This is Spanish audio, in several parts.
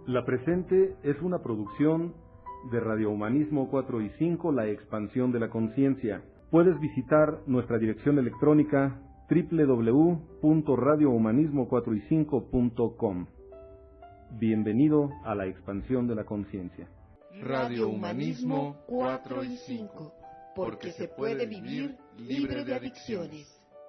La presente es una producción de Radio Humanismo 4 y 5, La Expansión de la Conciencia. Puedes visitar nuestra dirección electrónica www.radiohumanismo4y5.com. Bienvenido a La Expansión de la Conciencia. Radio Humanismo 4 y 5, porque se puede vivir libre de adicciones.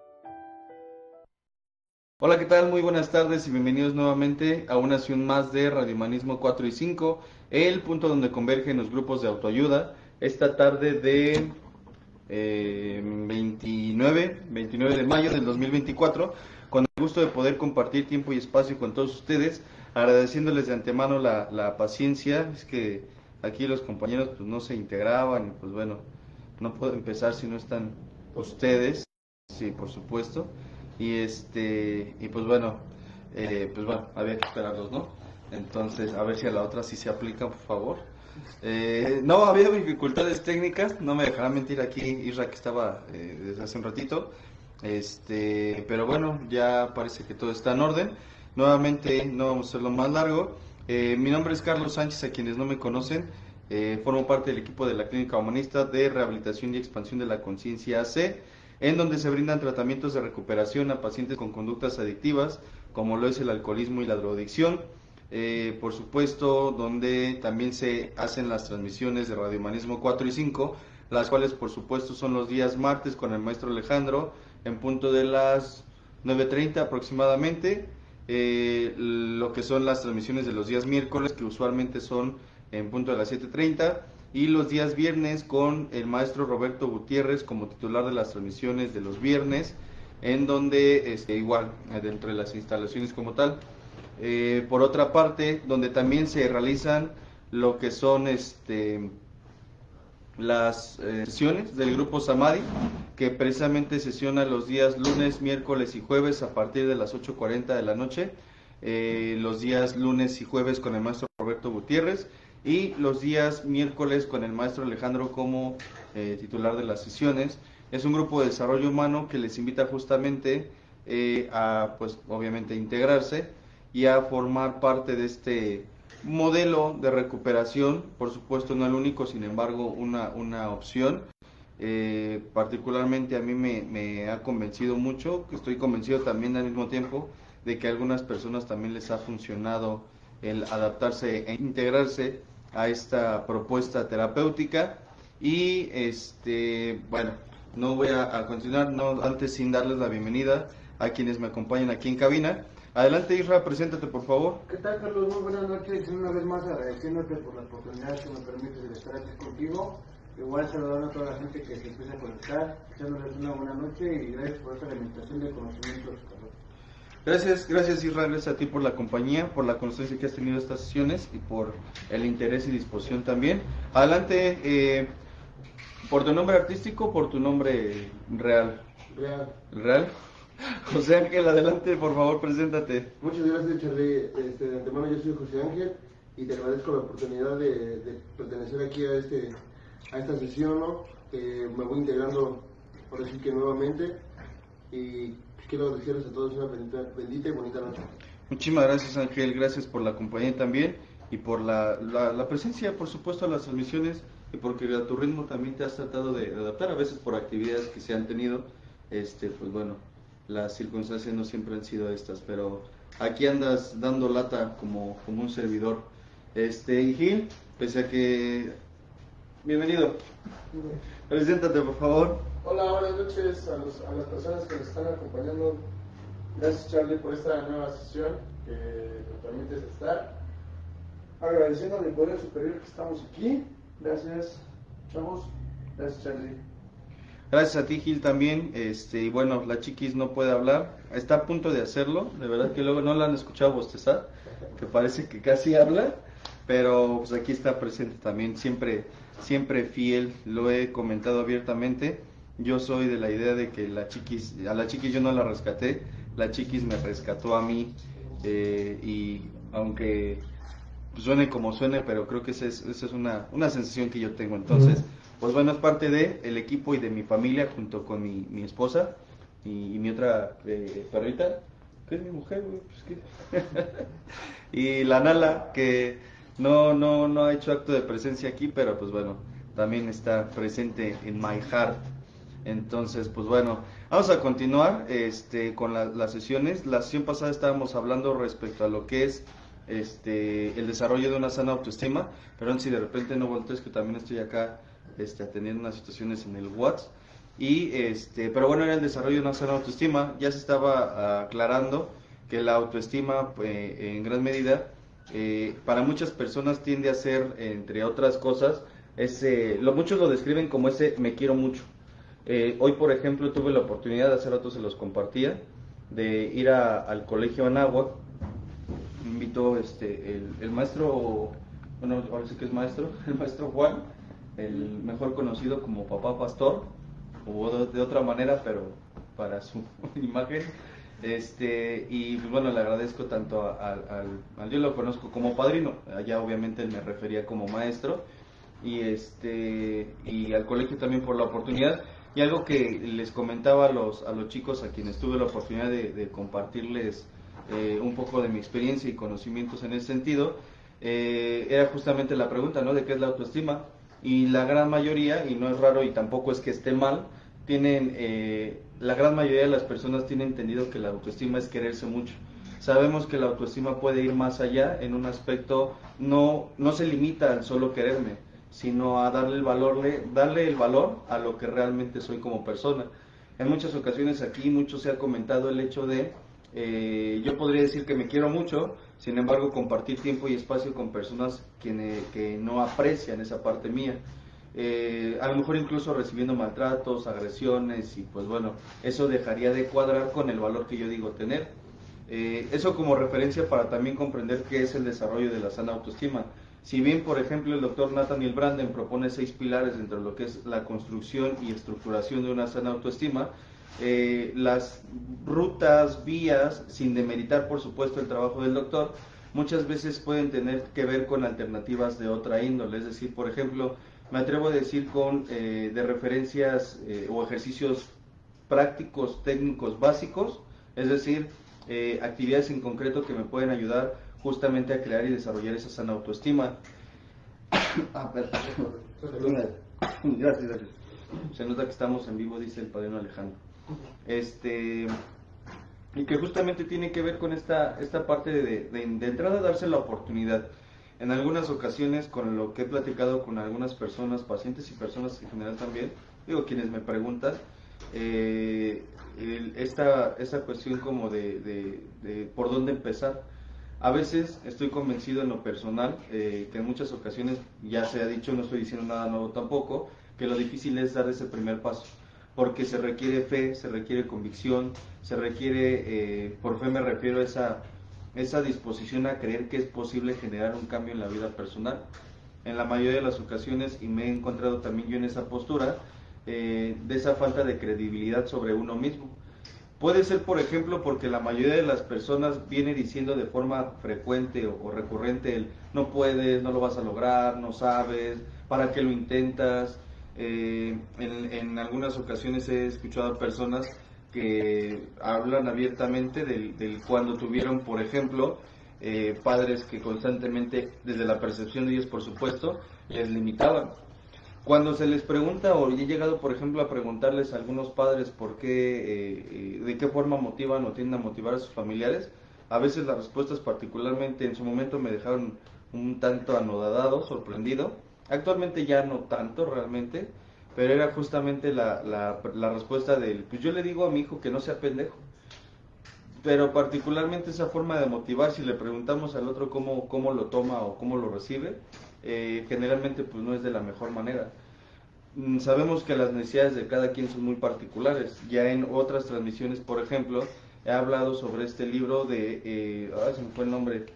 Hola, ¿qué tal? Muy buenas tardes y bienvenidos nuevamente a una sesión más de Radio Humanismo 4 y 5, el punto donde convergen los grupos de autoayuda. Esta tarde de 29 de mayo del 2024, con el gusto de poder compartir tiempo y espacio con todos ustedes, agradeciéndoles de antemano la paciencia. Es que aquí los compañeros pues no se integraban y pues bueno, no puedo empezar si no están ustedes, sí, por supuesto. Y pues bueno, había que esperarlos, ¿no? Entonces, a ver si a la otra sí se aplica, por favor. No, había dificultades técnicas, no me dejará mentir aquí Isra, que estaba desde hace un ratito. Pero bueno, ya parece que todo está en orden. Nuevamente, no vamos a hacerlo más largo. Mi nombre es Carlos Sánchez, a quienes no me conocen. Formo parte del equipo de la Clínica Humanista de Rehabilitación y Expansión de la Conciencia AC, en donde se brindan tratamientos de recuperación a pacientes con conductas adictivas, como lo es el alcoholismo y la drogadicción. Por supuesto, donde también se hacen las transmisiones de Radio Humanismo 4 y 5, las cuales por supuesto son los días martes con el maestro Alejandro, en punto de las 9:30 aproximadamente. Lo que son las transmisiones de los días miércoles, que usualmente son en punto de las 7:30, y los días viernes con el maestro Roberto Gutiérrez como titular de las transmisiones de los viernes, en donde igual dentro de las instalaciones como tal. Por otra parte, donde también se realizan lo que son las sesiones del grupo Samadhi, que precisamente sesiona los días lunes, miércoles y jueves a partir de las 8:40 de la noche, los días lunes y jueves con el maestro Roberto Gutiérrez, y los días miércoles con el maestro Alejandro como titular de las sesiones. Es un grupo de desarrollo humano que les invita justamente a, pues obviamente, integrarse y a formar parte de este modelo de recuperación. Por supuesto no el único, sin embargo una opción. Particularmente a mí me ha convencido mucho, que estoy convencido también al mismo tiempo de que a algunas personas también les ha funcionado el adaptarse e integrarse a esta propuesta terapéutica. Y bueno, no voy a continuar, no antes sin darles la bienvenida a quienes me acompañan aquí en cabina. Adelante, Isra, preséntate por favor. ¿Qué tal, Carlos? Muy buenas noches. Una vez más agradeciéndote por la oportunidad que me permites de estar aquí contigo. Igual saludando a toda la gente que se empieza a conectar, echándoles una buena noche y gracias por esta alimentación de conocimientos, Carlos. Gracias Isra, gracias a ti por la compañía, por la constancia que has tenido estas sesiones y por el interés y disposición también. Adelante, por tu nombre artístico, por tu nombre real. Real. José Ángel, adelante, por favor, preséntate. Muchas gracias, Charlie. De antemano, yo soy José Ángel y te agradezco la oportunidad de pertenecer aquí a esta sesión, ¿no? Me voy integrando, por decir que nuevamente, y quiero desearles a todos una bendita y bonita noche. Muchísimas gracias, Ángel, gracias por la compañía también y por la presencia, por supuesto, a las transmisiones, y porque a tu ritmo también te has tratado de adaptar, a veces por actividades que se han tenido. Pues bueno, las circunstancias no siempre han sido estas, pero aquí andas dando lata como un servidor. Y Gil, pese a que... Bienvenido. Preséntate, por favor. Hola, buenas noches a las personas que nos están acompañando. Gracias, Charlie, por esta nueva sesión que nos permites estar. Agradeciendo al Poder Superior que estamos aquí. Gracias, chavos. Gracias, Charlie. Gracias a ti, Gil, también. Y bueno, la Chiquis no puede hablar, está a punto de hacerlo, de verdad que luego no la han escuchado bostezar, que parece que casi habla, pero pues aquí está presente también, siempre fiel, lo he comentado abiertamente. Yo soy de la idea de que a la Chiquis yo no la rescaté, la Chiquis me rescató a mí, y aunque suene como suene, pero creo que esa es una sensación que yo tengo. Entonces, pues bueno, es parte del equipo y de mi familia, junto con mi esposa y mi otra perrita, que es mi mujer, pues, y la Nala, que no ha hecho acto de presencia aquí, pero pues bueno, también está presente en my heart. Entonces, pues bueno, vamos a continuar con las sesiones. La sesión pasada estábamos hablando respecto a lo que es el desarrollo de una sana autoestima. Perdón si de repente no volteo, es que también estoy acá atendiendo unas situaciones en el WhatsApp. Pero bueno, era el desarrollo de una sana autoestima. Ya se estaba aclarando que la autoestima, en gran medida, para muchas personas tiende a ser, entre otras cosas, muchos lo describen como ese me quiero mucho. Hoy, por ejemplo, tuve la oportunidad, hace rato se los compartía, de ir al colegio Anáhuac. Me invitó el maestro, bueno, ahora sí que es maestro, el maestro Juan, el mejor conocido como Papá Pastor, o de otra manera, pero para su imagen. Y pues bueno, le agradezco tanto al yo lo conozco como padrino, allá obviamente él me refería como maestro, y al colegio también por la oportunidad. Y algo que les comentaba a los chicos a quienes tuve la oportunidad de compartirles un poco de mi experiencia y conocimientos en ese sentido, era justamente la pregunta, ¿no?, de qué es la autoestima. Y la gran mayoría, y no es raro y tampoco es que esté mal, la gran mayoría de las personas tienen entendido que la autoestima es quererse mucho. Sabemos que la autoestima puede ir más allá en un aspecto, no se limita al solo quererme, sino a darle el valor a lo que realmente soy como persona. En muchas ocasiones aquí mucho se ha comentado el hecho de, yo podría decir que me quiero mucho, sin embargo compartir tiempo y espacio con personas que no aprecian esa parte mía. A lo mejor incluso recibiendo maltratos, agresiones, y pues bueno, eso dejaría de cuadrar con el valor que yo digo tener. Eso como referencia para también comprender qué es el desarrollo de la sana autoestima. Si bien, por ejemplo, el doctor Nathaniel Branden propone 6 pilares dentro de lo que es la construcción y estructuración de una sana autoestima, las rutas, vías, sin demeritar por supuesto el trabajo del doctor, muchas veces pueden tener que ver con alternativas de otra índole. Es decir, por ejemplo, me atrevo a decir de referencias o ejercicios prácticos, técnicos, básicos, es decir, actividades en concreto que me pueden ayudar justamente a crear y desarrollar esa sana autoestima. Gracias. Se nota que estamos en vivo, dice el padrino Alejandro. Y que justamente tiene que ver con esta parte de entrada, darse la oportunidad. En algunas ocasiones, con lo que he platicado con algunas personas, pacientes y personas en general también, quienes me preguntan, esta cuestión como de por dónde empezar. A veces estoy convencido en lo personal, que en muchas ocasiones, ya se ha dicho, no estoy diciendo nada nuevo tampoco, que lo difícil es dar ese primer paso, porque se requiere fe, se requiere convicción, se requiere, por fe me refiero a esa disposición a creer que es posible generar un cambio en la vida personal. En la mayoría de las ocasiones, y me he encontrado también yo en esa postura, de esa falta de credibilidad sobre uno mismo. Puede ser, por ejemplo, porque la mayoría de las personas viene diciendo de forma frecuente o recurrente el no puedes, no lo vas a lograr, no sabes, ¿para qué lo intentas? En algunas ocasiones he escuchado a personas que hablan abiertamente del cuando tuvieron, por ejemplo, padres que constantemente, desde la percepción de ellos, por supuesto, les limitaban. Cuando se les pregunta, o he llegado, por ejemplo, a preguntarles a algunos padres por qué, de qué forma motivan o tienden a motivar a sus familiares, a veces las respuestas, particularmente en su momento, me dejaron un tanto anodadado, sorprendido. Actualmente ya no tanto realmente, pero era justamente la respuesta del, pues yo le digo a mi hijo que no sea pendejo. Pero particularmente esa forma de motivar, si le preguntamos al otro cómo lo toma o cómo lo recibe, generalmente pues no es de la mejor manera. Sabemos que las necesidades de cada quien son muy particulares. Ya en otras transmisiones, por ejemplo, he hablado sobre este libro de... se me fue el nombre.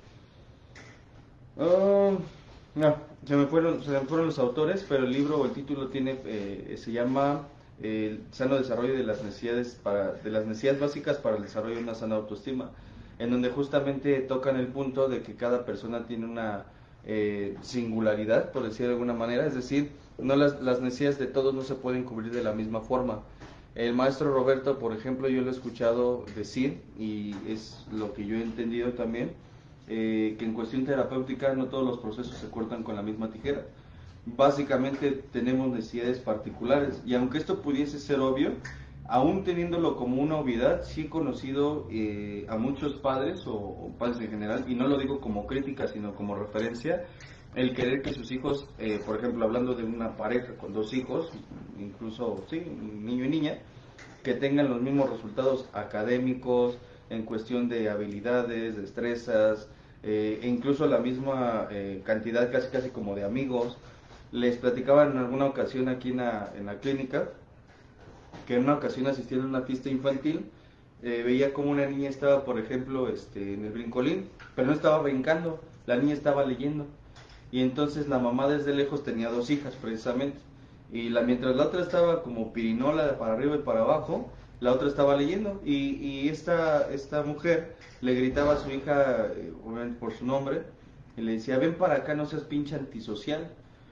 Se me fueron los autores, pero el libro o el título se llama El sano desarrollo de las necesidades básicas para el desarrollo de una sana autoestima, en donde justamente tocan el punto de que cada persona tiene una singularidad, por decir de alguna manera, es decir, no las necesidades de todos no se pueden cubrir de la misma forma. El maestro Roberto, por ejemplo, yo lo he escuchado decir, y es lo que yo he entendido también, que en cuestión terapéutica no todos los procesos se cortan con la misma tijera. Básicamente tenemos necesidades particulares, y aunque esto pudiese ser obvio, aún teniéndolo como una obviedad, sí he conocido a muchos padres o padres en general, y no lo digo como crítica sino como referencia, el querer que sus hijos, por ejemplo, hablando de una pareja con 2 hijos, incluso sí, un niño y niña, que tengan los mismos resultados académicos, en cuestión de habilidades, destrezas, e incluso la misma cantidad casi como de amigos. Les platicaba en alguna ocasión aquí en la clínica, que en una ocasión asistiendo a una fiesta infantil, veía como una niña estaba, por ejemplo, en el brincolín, pero no estaba brincando, la niña estaba leyendo. Y entonces la mamá desde lejos tenía 2 hijas precisamente, y mientras la otra estaba como pirinola para arriba y para abajo, la otra estaba leyendo, y esta mujer le gritaba a su hija, obviamente por su nombre, y le decía: ven para acá, no seas pinche antisocial.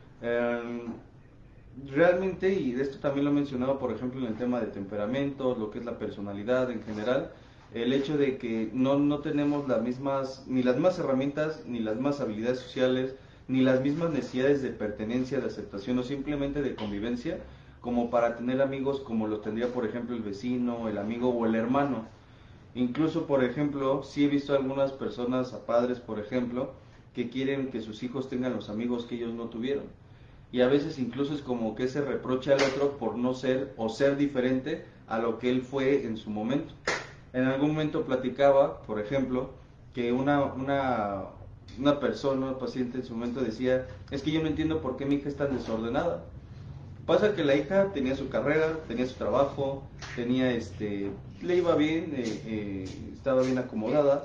Realmente, y de esto también lo he mencionado, por ejemplo, en el tema de temperamentos, lo que es la personalidad en general, el hecho de que no tenemos ni las mismas herramientas, ni las mismas habilidades sociales, ni las mismas necesidades de pertenencia, de aceptación o simplemente de convivencia, como para tener amigos como lo tendría, por ejemplo, el vecino, el amigo o el hermano. Incluso, por ejemplo, sí he visto algunas personas, a padres, por ejemplo, que quieren que sus hijos tengan los amigos que ellos no tuvieron. Y a veces incluso es como que se reprocha al otro por no ser o ser diferente a lo que él fue en su momento. En algún momento platicaba, por ejemplo, que una persona, una paciente en su momento decía: es que yo no entiendo por qué mi hija es tan desordenada. Pasa que la hija tenía su carrera, tenía su trabajo, le iba bien, estaba bien acomodada,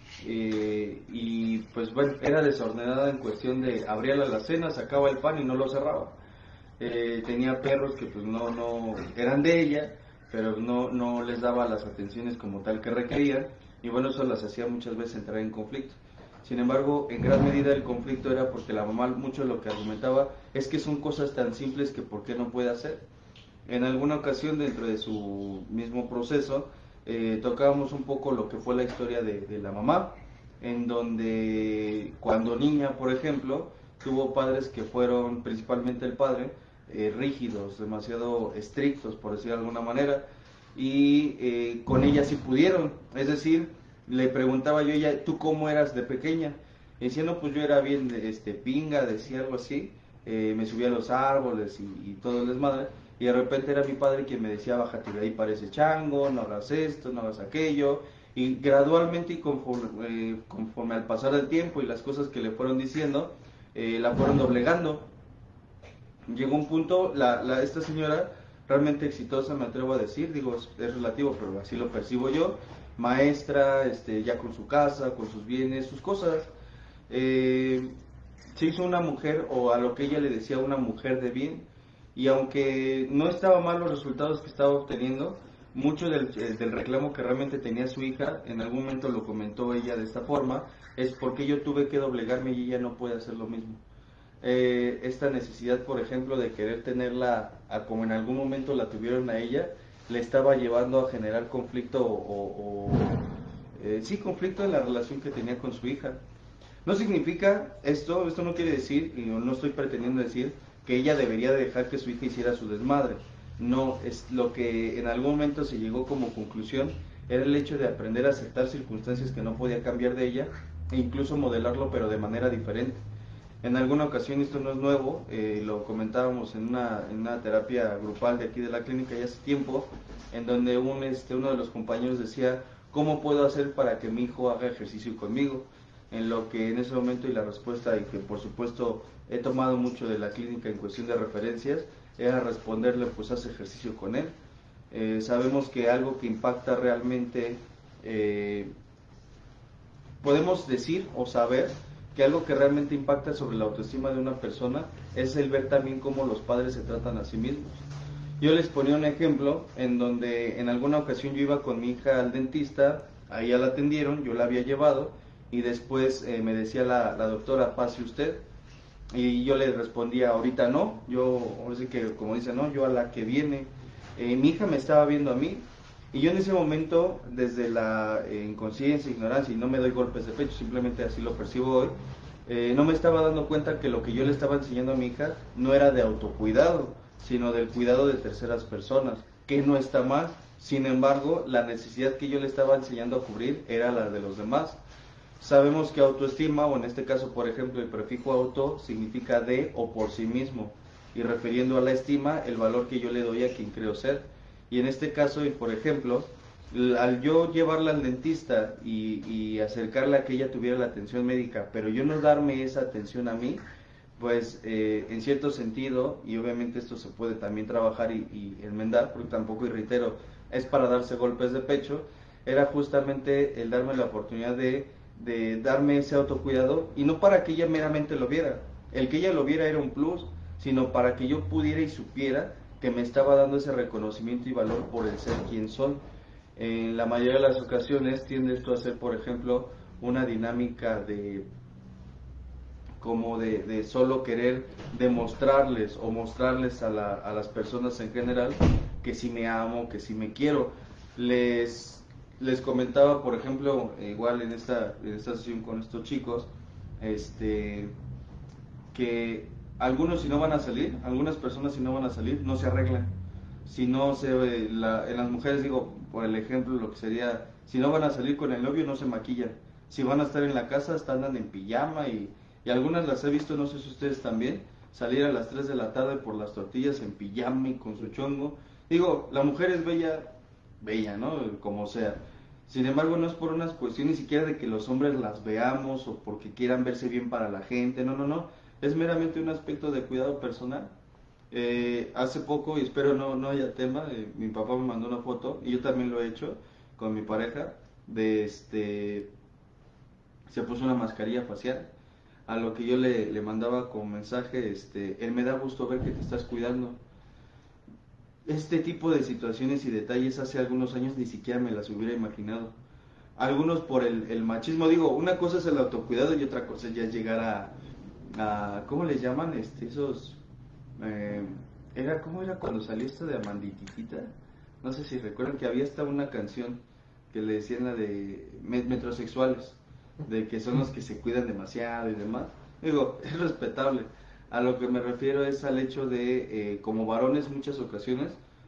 y pues bueno, era desordenada en cuestión de abría la alacena, sacaba el pan y no lo cerraba. Tenía perros que pues no eran de ella, pero no les daba las atenciones como tal que requerían, y bueno, eso las hacía muchas veces entrar en conflicto. Sin embargo, en gran medida el conflicto era porque la mamá mucho lo que argumentaba es que son cosas tan simples que por qué no puede hacer. En alguna ocasión, dentro de su mismo proceso, tocábamos un poco lo que fue la historia de la mamá, en donde cuando niña, por ejemplo, tuvo padres que fueron, principalmente el padre, rígidos, demasiado estrictos, por decir de alguna manera, y con ella sí pudieron, es decir, le preguntaba yo a ella: ¿tú cómo eras de pequeña? Y decía: no, pues yo era bien pinga, decía algo así, me subía a los árboles y todo el desmadre, y de repente era mi padre quien me decía: bájate de ahí, parece chango, no hagas esto, no hagas aquello, y gradualmente y conforme al pasar del tiempo y las cosas que le fueron diciendo, la fueron doblegando. Llegó un punto, esta señora, realmente exitosa, me atrevo a decir, digo, es relativo, pero así lo percibo yo, maestra, ya con su casa, con sus bienes, sus cosas, se hizo una mujer, o a lo que ella le decía, una mujer de bien, y aunque no estaba mal los resultados que estaba obteniendo, mucho del reclamo que realmente tenía su hija, en algún momento lo comentó ella de esta forma, es porque yo tuve que doblegarme y ella no puede hacer lo mismo. Esta necesidad, por ejemplo, de querer tenerla como en algún momento la tuvieron a ella, le estaba llevando a generar conflicto sí, conflicto en la relación que tenía con su hija. No significa esto no quiere decir, y no estoy pretendiendo decir, que ella debería dejar que su hija hiciera su desmadre. No, es lo que en algún momento se llegó como conclusión, era el hecho de aprender a aceptar circunstancias que no podía cambiar de ella, e incluso modelarlo, pero de manera diferente. En alguna ocasión, esto no es nuevo, lo comentábamos en una terapia grupal de aquí de la clínica ya hace tiempo, en donde uno de los compañeros decía: ¿cómo puedo hacer para que mi hijo haga ejercicio conmigo? En lo que en ese momento, y la respuesta, y que por supuesto he tomado mucho de la clínica en cuestión de referencias, era responderle: pues haz ejercicio con él. Sabemos que algo que impacta realmente, podemos decir o saber que algo que realmente impacta sobre la autoestima de una persona es el ver también cómo los padres se tratan a sí mismos. Yo les ponía un ejemplo en donde en alguna ocasión yo iba con mi hija al dentista, ahí ya la atendieron, yo la había llevado, y después me decía la doctora: pase usted, y yo le respondía: ahorita no, yo, así que como dice, no, yo a la que viene. Mi hija me estaba viendo a mí, Y yo en ese momento, desde la inconsciencia, ignorancia, y no me doy golpes de pecho, simplemente así lo percibo hoy, no me estaba dando cuenta que lo que yo le estaba enseñando a mi hija no era de autocuidado, sino del cuidado de terceras personas, que no está mal. Sin embargo, la necesidad que yo le estaba enseñando a cubrir era la de los demás. Sabemos que autoestima, o en este caso, por ejemplo, el prefijo auto significa de o por sí mismo, y refiriendo a la estima, el valor que yo le doy a quien creo ser. Y en este caso, y por ejemplo, al yo llevarla al dentista y acercarla a que ella tuviera la atención médica, pero yo no darme esa atención a mí, pues en cierto sentido, y obviamente esto se puede también trabajar y enmendar, porque tampoco, y reitero, es para darse golpes de pecho, era justamente el darme la oportunidad de darme ese autocuidado, y no para que ella meramente lo viera, el que ella lo viera era un plus, sino para que yo pudiera y supiera que me estaba dando ese reconocimiento y valor por el ser quien soy. En la mayoría de las ocasiones tiende esto a ser, por ejemplo, una dinámica de solo querer demostrarles o mostrarles a las personas en general que sí me amo, que sí me quiero. Les comentaba, por ejemplo, igual en esta sesión con estos chicos, que algunos si no van a salir, algunas personas si no van a salir, no se arreglan. Si no en las mujeres, digo, por el ejemplo, lo que sería, si no van a salir con el novio, no se maquillan. Si van a estar en la casa, andan en pijama y algunas las he visto, no sé si ustedes también, salir a las 3 de la tarde por las tortillas en pijama y con su chongo. Digo, la mujer es bella, ¿no? Como sea. Sin embargo, no es por una cuestión ni siquiera de que los hombres las veamos o porque quieran verse bien para la gente, no. Es meramente un aspecto de cuidado personal. Hace poco, y espero no haya tema, mi papá me mandó una foto, y yo también lo he hecho con mi pareja, se puso una mascarilla facial, a lo que yo le mandaba como mensaje, él me da gusto ver que te estás cuidando. Este tipo de situaciones y detalles hace algunos años ni siquiera me las hubiera imaginado. Algunos por el machismo, digo, una cosa es el autocuidado y otra cosa ya es llegar a ¿cómo les llaman? Esos... ¿Cómo era cuando salió esto de Amandititita? No sé si recuerdan que había hasta una canción que le decían la de metrosexuales, de que son los que se cuidan demasiado y demás. Digo, es respetable. A lo que me refiero es al hecho de, como varones muchas ocasiones,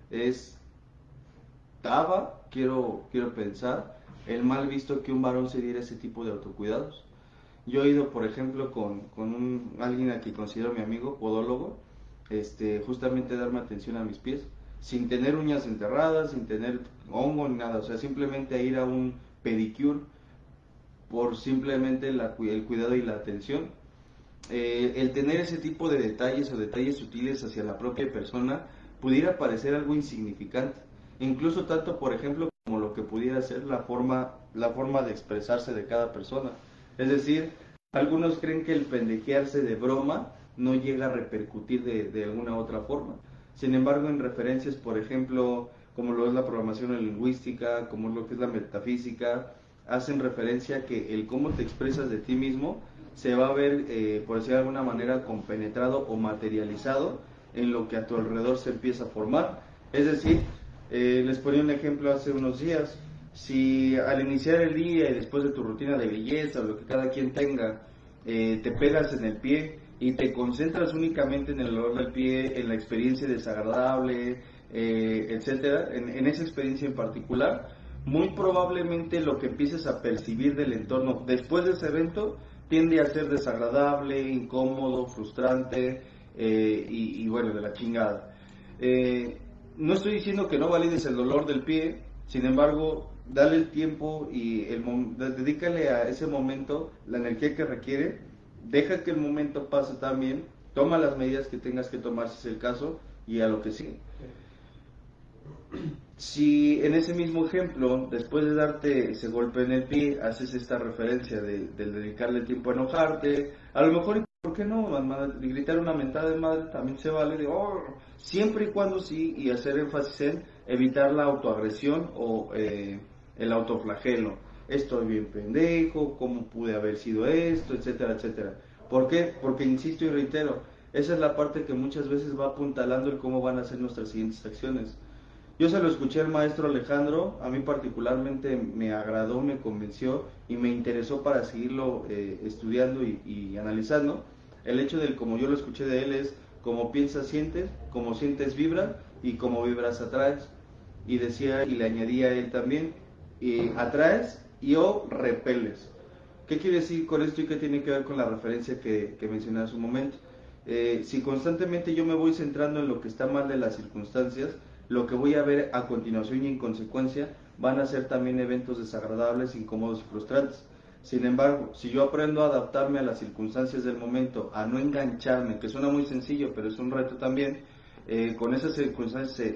quiero pensar, el mal visto que un varón se diera ese tipo de autocuidados. Yo he ido, por ejemplo, con alguien a quien considero mi amigo, podólogo, justamente darme atención a mis pies, sin tener uñas enterradas, sin tener hongo ni nada, o sea, simplemente a ir a un pedicure por simplemente el cuidado y la atención. El tener ese tipo de detalles o detalles sutiles hacia la propia persona pudiera parecer algo insignificante, incluso tanto, por ejemplo, como lo que pudiera ser la forma de expresarse de cada persona. Es decir, algunos creen que el pendejearse de broma no llega a repercutir de alguna otra forma. Sin embargo, en referencias, por ejemplo, como lo es la programación lingüística, como lo que es la metafísica, hacen referencia a que el cómo te expresas de ti mismo se va a ver, por decir de alguna manera, compenetrado o materializado en lo que a tu alrededor se empieza a formar. Es decir, les ponía un ejemplo hace unos días. Si al iniciar el día y después de tu rutina de belleza o lo que cada quien tenga, te pegas en el pie y te concentras únicamente en el olor del pie, en la experiencia desagradable, etcétera, en esa experiencia en particular, muy probablemente lo que empieces a percibir del entorno después de ese evento tiende a ser desagradable, incómodo, frustrante y bueno, de la chingada. No estoy diciendo que no valides el dolor del pie, sin embargo, dale el tiempo y dedícale a ese momento la energía que requiere, deja que el momento pase también, toma las medidas que tengas que tomar si es el caso y a lo que sigue. Si en ese mismo ejemplo, después de darte ese golpe en el pie, haces esta referencia de dedicarle tiempo a enojarte, a lo mejor, ¿por qué no? Gritar una mentada de madre también se vale, siempre y cuando sí, y hacer énfasis en evitar la autoagresión o el autoflagelo. Estoy bien pendejo, ¿cómo pude haber sido esto? Etcétera, etcétera. ¿Por qué? Porque insisto y reitero, esa es la parte que muchas veces va apuntalando el cómo van a ser nuestras siguientes acciones. Yo se lo escuché al maestro Alejandro, a mí particularmente me agradó, me convenció y me interesó para seguirlo estudiando y analizando. El hecho del como yo lo escuché de él es como piensas sientes, como sientes vibra y como vibras atraes. Y decía y le añadía a él también, atraes y o repeles. ¿Qué quiere decir con esto y qué tiene que ver con la referencia que mencioné hace un momento? Si constantemente yo me voy centrando en lo que está mal de las circunstancias, lo que voy a ver a continuación y en consecuencia van a ser también eventos desagradables, incómodos y frustrantes. Sin embargo, si yo aprendo a adaptarme a las circunstancias del momento, a no engancharme, que suena muy sencillo, pero es un reto también, con esas circunstancias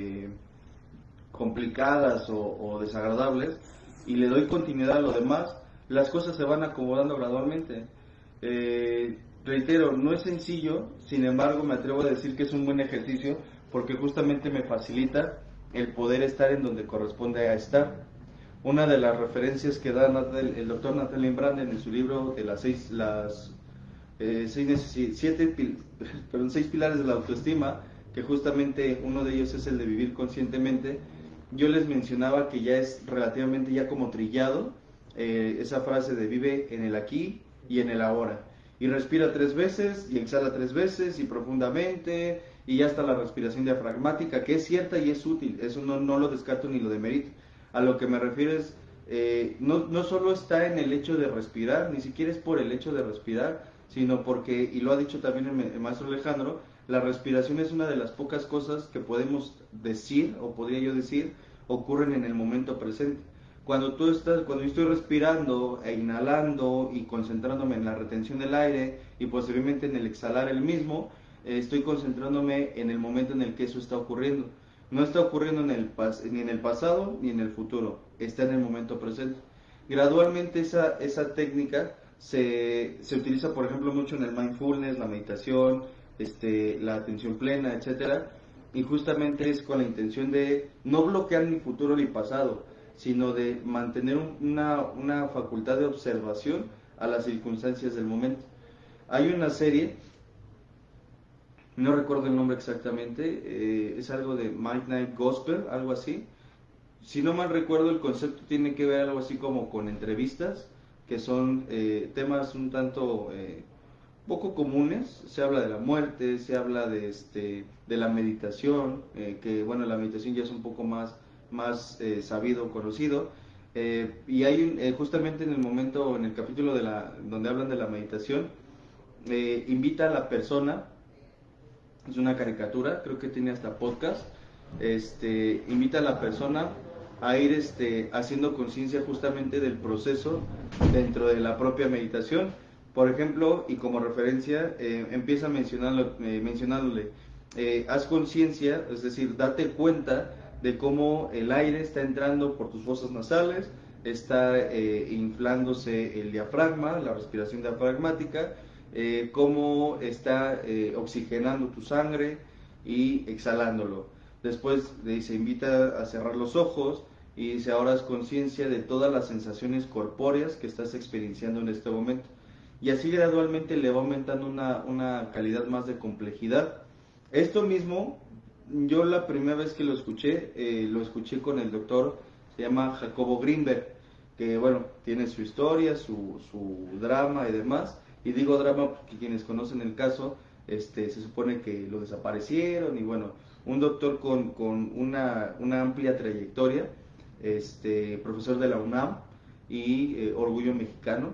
complicadas o desagradables, y le doy continuidad a lo demás, las cosas se van acomodando gradualmente. Reitero, no es sencillo, sin embargo me atrevo a decir que es un buen ejercicio porque justamente me facilita el poder estar en donde corresponde a estar. Una de las referencias que da el doctor Nathaniel Branden en su libro de seis pilares de la autoestima, que justamente uno de ellos es el de vivir conscientemente, yo les mencionaba que ya es relativamente ya como trillado esa frase de vive en el aquí y en el ahora. Y respira 3 veces y exhala 3 veces y profundamente, y ya está la respiración diafragmática, que es cierta y es útil, eso no lo descarto ni lo demerito. A lo que me refiero es, no solo está en el hecho de respirar, ni siquiera es por el hecho de respirar, sino porque, y lo ha dicho también el maestro Alejandro, la respiración es una de las pocas cosas que podemos decir, o podría yo decir, ocurren en el momento presente. Cuando yo estoy respirando e inhalando y concentrándome en la retención del aire y posteriormente en el exhalar el mismo, estoy concentrándome en el momento en el que eso está ocurriendo. No está ocurriendo ni en el pasado ni en el futuro, está en el momento presente. Gradualmente esa técnica se utiliza, por ejemplo, mucho en el mindfulness, la meditación, la atención plena, etcétera, y justamente es con la intención de no bloquear ni futuro ni pasado, sino de mantener una facultad de observación a las circunstancias del momento. Hay una serie, no recuerdo el nombre exactamente, es algo de Midnight Gospel, algo así. Si no mal recuerdo, el concepto tiene que ver algo así como con entrevistas, que son temas un tanto poco comunes. Se habla de la muerte, se habla de la meditación, que bueno, la meditación ya es un poco más sabido, conocido, y hay justamente en el momento, en el capítulo donde hablan de la meditación, invita a la persona, es una caricatura, creo que tiene hasta podcast, invita a la persona a ir haciendo conciencia justamente del proceso dentro de la propia meditación. Por ejemplo, y como referencia, empieza mencionándole, haz conciencia, es decir, date cuenta de cómo el aire está entrando por tus fosas nasales, está inflándose el diafragma, la respiración diafragmática, cómo está oxigenando tu sangre y exhalándolo. Después se invita a cerrar los ojos y dice, ahora haz conciencia de todas las sensaciones corpóreas que estás experienciando en este momento. Y así gradualmente le va aumentando una calidad más de complejidad. Esto mismo, yo la primera vez que lo escuché con el doctor, se llama Jacobo Greenberg, que bueno, tiene su historia, su drama y demás. Y digo drama porque quienes conocen el caso, se supone que lo desaparecieron, y bueno, un doctor con una amplia trayectoria, profesor de la UNAM y orgullo mexicano,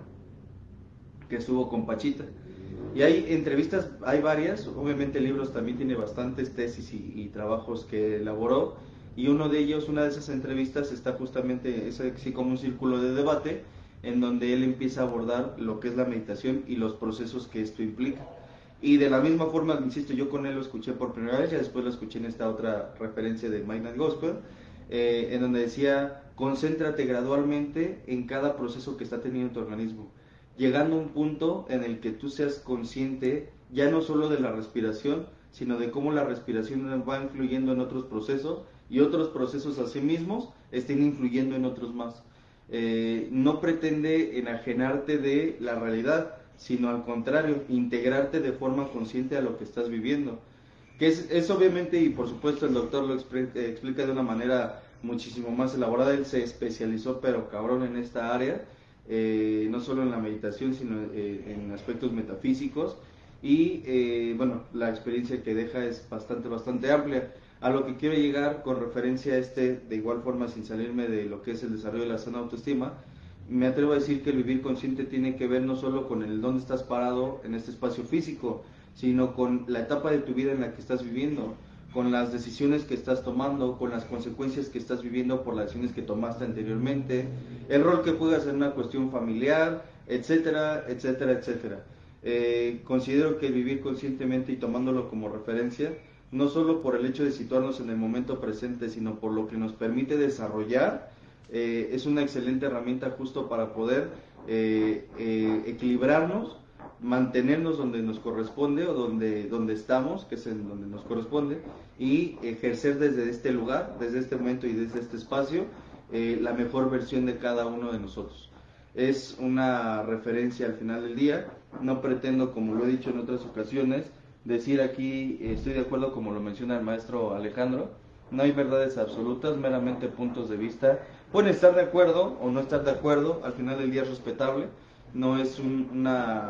que estuvo con Pachita. Y hay entrevistas, hay varias, obviamente libros también tiene bastantes tesis y trabajos que elaboró, y una de esas entrevistas está justamente, es así como un círculo de debate, en donde él empieza a abordar lo que es la meditación y los procesos que esto implica. Y de la misma forma, insisto, yo con él lo escuché por primera vez, y después lo escuché en esta otra referencia de Midnight Gospel, en donde decía, concéntrate gradualmente en cada proceso que está teniendo tu organismo, llegando a un punto en el que tú seas consciente ya no solo de la respiración, sino de cómo la respiración va influyendo en otros procesos, y otros procesos a sí mismos estén influyendo en otros más. No pretende enajenarte de la realidad, sino al contrario, integrarte de forma consciente a lo que estás viviendo. que es obviamente, y por supuesto el doctor lo explica de una manera muchísimo más elaborada. Él se especializó pero cabrón en esta área, no solo en la meditación sino en aspectos metafísicos, y bueno, la experiencia que deja es bastante amplia. A lo que quiero llegar con referencia a de igual forma, sin salirme de lo que es el desarrollo de la sana autoestima, me atrevo a decir que el vivir consciente tiene que ver no solo con el dónde estás parado en este espacio físico, sino con la etapa de tu vida en la que estás viviendo, con las decisiones que estás tomando, con las consecuencias que estás viviendo por las acciones que tomaste anteriormente, el rol que juegas en una cuestión familiar, etcétera, etcétera, etcétera. Considero que el vivir conscientemente y tomándolo como referencia, no solo por el hecho de situarnos en el momento presente, sino por lo que nos permite desarrollar, es una excelente herramienta justo para poder equilibrarnos, mantenernos donde nos corresponde o donde estamos, que es en donde nos corresponde, y ejercer desde este lugar, desde este momento y desde este espacio, la mejor versión de cada uno de nosotros. Es una referencia al final del día. No pretendo, como lo he dicho en otras ocasiones, decir aquí, estoy de acuerdo como lo menciona el maestro Alejandro, no hay verdades absolutas, meramente puntos de vista. Pueden estar de acuerdo o no estar de acuerdo, al final del día es respetable, no es un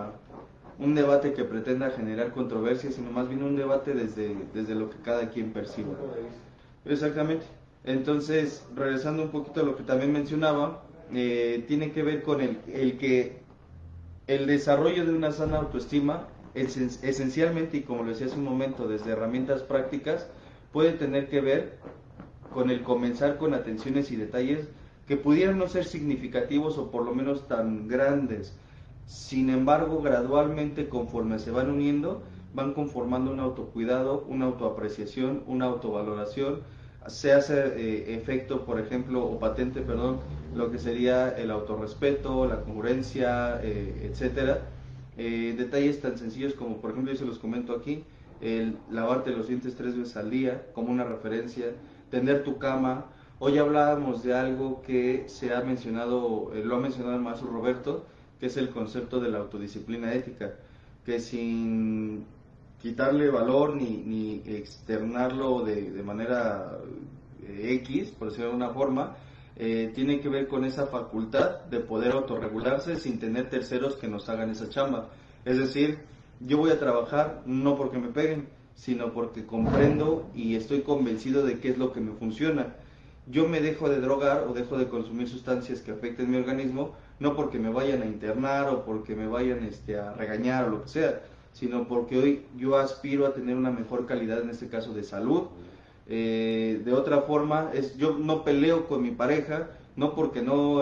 debate que pretenda generar controversia, sino más bien un debate desde lo que cada quien perciba. Exactamente. Entonces, regresando un poquito a lo que también mencionaba, tiene que ver con el que el desarrollo de una sana autoestima, esencialmente, y como lo decía hace un momento, desde herramientas prácticas, puede tener que ver con el comenzar con atenciones y detalles que pudieran no ser significativos o por lo menos tan grandes. Sin embargo, gradualmente, conforme se van uniendo, van conformando un autocuidado, una autoapreciación, una autovaloración. Se hace efecto, por ejemplo, o patente, perdón, lo que sería el autorrespeto, la congruencia, etcétera. Detalles tan sencillos como, por ejemplo, yo se los comento aquí, el lavarte los dientes 3 veces al día, como una referencia, tender tu cama. Hoy hablábamos de algo que se ha mencionado, lo ha mencionado el maestro Roberto, que es el concepto de la autodisciplina ética, que sin quitarle valor ni externarlo de manera X, por decirlo de alguna forma, tiene que ver con esa facultad de poder autorregularse sin tener terceros que nos hagan esa chamba. Es decir, yo voy a trabajar no porque me peguen, sino porque comprendo y estoy convencido de qué es lo que me funciona. Yo me dejo de drogar o dejo de consumir sustancias que afecten mi organismo, no porque me vayan a internar o porque me vayan a regañar o lo que sea, sino porque hoy yo aspiro a tener una mejor calidad, en este caso de salud. De otra forma, yo no peleo con mi pareja, no porque no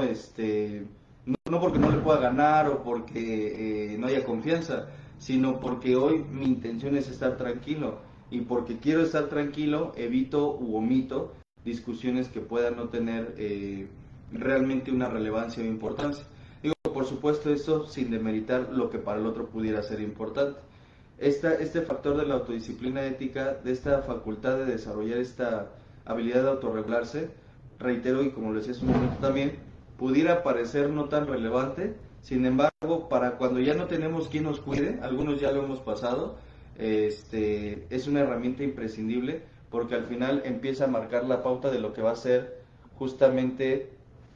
porque no le pueda ganar o porque no haya confianza, sino porque hoy mi intención es estar tranquilo, y porque quiero estar tranquilo evito u omito discusiones que puedan no tener realmente una relevancia o importancia. Digo, por supuesto, eso sin demeritar lo que para el otro pudiera ser importante. Este factor de la autodisciplina ética, de esta facultad de desarrollar esta habilidad de autorregularse, reitero, y como lo decía hace un momento también, pudiera parecer no tan relevante. Sin embargo, para cuando ya no tenemos quien nos cuide, algunos ya lo hemos pasado, es una herramienta imprescindible, porque al final empieza a marcar la pauta de lo que va a ser justamente